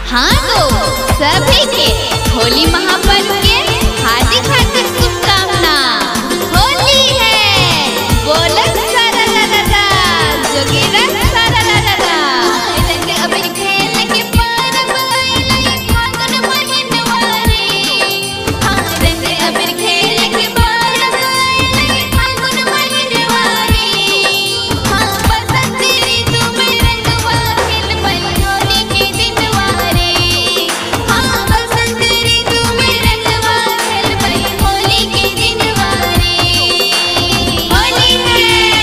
हाँ तो सभी के होली महापर्व के हार्दिक हार्दिक शुभकामना। होली है बोलक सारा ला ला ला, जोगेरा सारा ला ला ला। रंग अबीर खेल के पर्व आइले फागुन महिनवारे। हाँ रंग अबीर खेल के पर्व आइले फागुन महिनवारे। हाँ बसंत ऋतु में रंगवा खेलबै होली के दिनवारे। हाँ बसंत ऋतु में रंगवा खेलबै होली के दिनवारे। होली है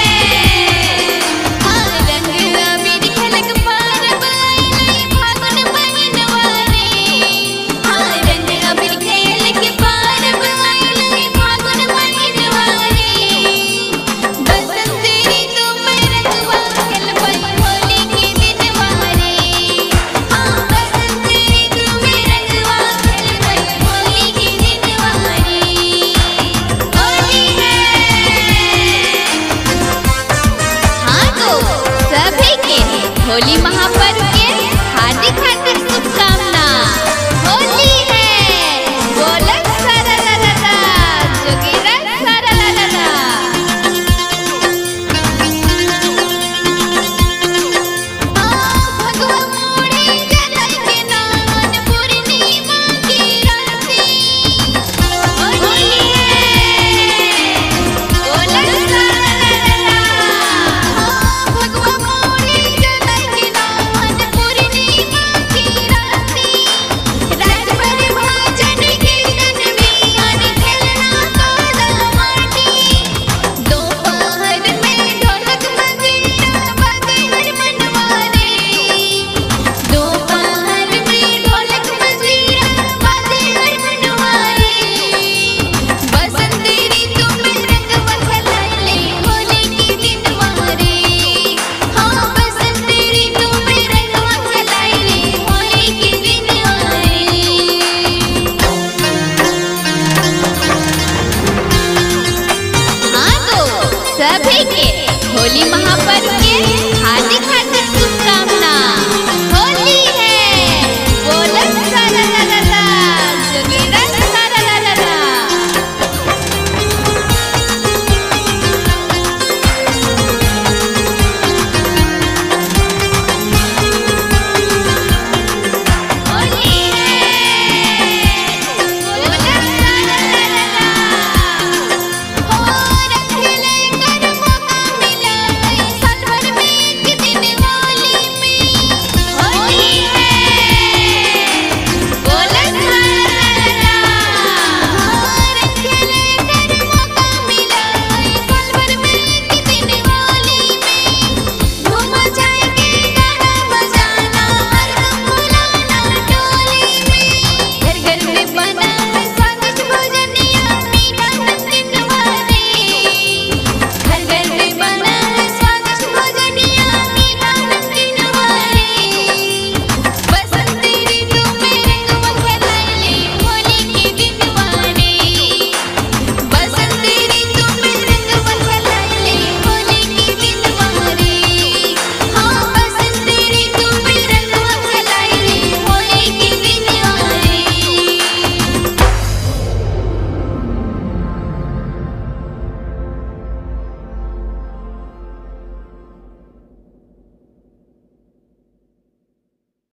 हाँ रंग अबीर खेलक पर्व आइले फागुन महिनवारे। हाँ रंग अबीर खेल के पर्व आइले फागुन महिनवारे। बसंत ऋतु में रंगवा खेलबै होली के दिनवारे। हाँ बसंत ऋतु में रंगवा खेलबै होली के दिनवारे। होली है हाँ तो सभी के होली महा